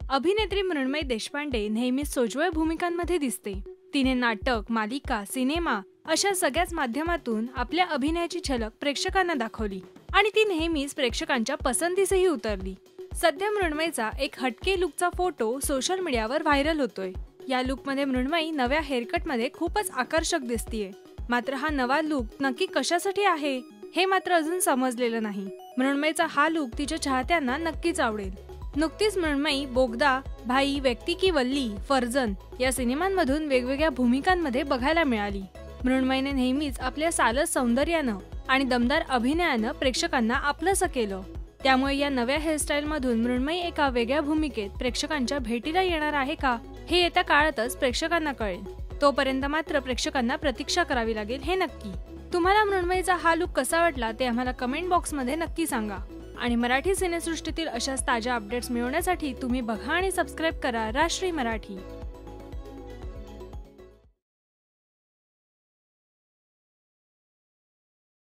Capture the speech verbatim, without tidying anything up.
अभिनेत्री मृण्मयी देशपांडे नेहमीच सोज्वळ भूमिकांमध्ये दिसते। तिने नाटक, मालिका, सिनेमा अशा सगळ्याच माध्यमातून आपल्या अभिनयाची झलक प्रेक्षकांना दाखवली आणि ती नेहमीच प्रेक्षकांच्या पसंतीसही उतरली। सध्या मृण्मयीचा एक हटके लुकचा फोटो सोशल मीडियावर व्हायरल होतोय। या लुकमध्ये मृण्मयी नव्या हेअरकटमध्ये खूपच आकर्षक दिसतीये। मात्र हा नवा लुक नक्की कशासाठी आहे हे मात्र अजून समजलेलं नाही। मृण्मयीचा हा लुक तिच्या चाहत्यांना नक्कीच आवडेल। नुकतीच मृण्मयी बोगदा, भाई, व्यक्ती की वल्ली, फर्जन या सिनेमांमधून वेगवेगळ्या भूमिकांमध्ये बघायला मिळाली। मृण्मयीने नेहमीच आपल्या सालस सौंदर्यानं आणि दमदार अभिनयानं प्रेक्षकांना आपलंसं केलं। त्यामुळे या नव्या हेअरस्टाईलमधून मृण्मयी एका वेगळ्या भूमिकेत प्रेक्षकांच्या भेटीला येणार आहे का हे येत्या काळातच प्रेक्षकांना कळेल। तोपर्यंत मात्र प्रेक्षकांना प्रतीक्षा करावी लागेल हे नक्की। तुम्हाला मृण्मयीचा हा लुक कसा वाटला ते आम्हाला कमेंट बॉक्समध्ये नक्की सांगा। आणि मराठी सिनेसृष्टीतील अशाच ताज्या अपडेट्स मिळवण्यासाठी तुम्ही बघा आणि सबस्क्राईब करा राष्ट्रीय मराठी।